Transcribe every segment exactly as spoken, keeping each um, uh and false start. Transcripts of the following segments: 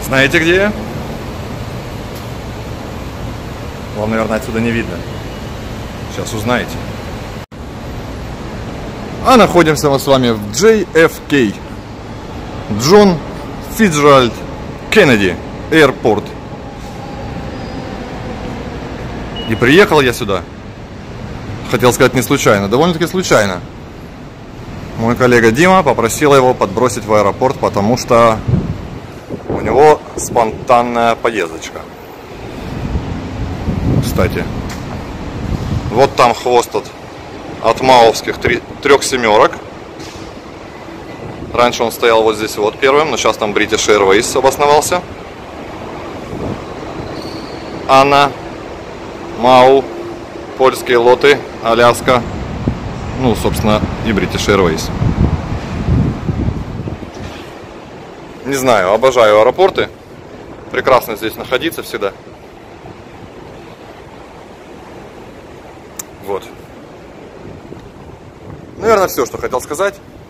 Знаете, где я? Вам, наверное, отсюда не видно. Сейчас узнаете. А находимся мы с вами в джей эф кей. Джон Фицджеральд Кеннеди Airport. И приехал я сюда, хотел сказать, не случайно, довольно-таки случайно. Мой коллега Дима попросил его подбросить в аэропорт, потому что у него спонтанная поездочка. Кстати, вот там хвост от, от маовских три, трех семерок. Раньше он стоял вот здесь вот первым, но сейчас там British Airways обосновался. Анна, Мау, польские лоты, Аляска, ну, собственно, и British Airways. Не знаю, обожаю аэропорты. Прекрасно здесь находиться всегда. Вот. Наверное, все, что хотел сказать.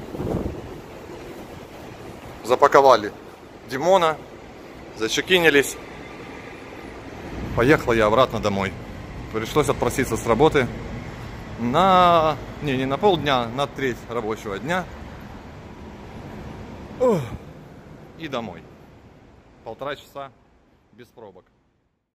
Запаковали Димона, зачекинились. Поехал я обратно домой. Пришлось отпроситься с работы на... Не, не на полдня, на треть рабочего дня. Ох. И домой. Полтора часа без пробок.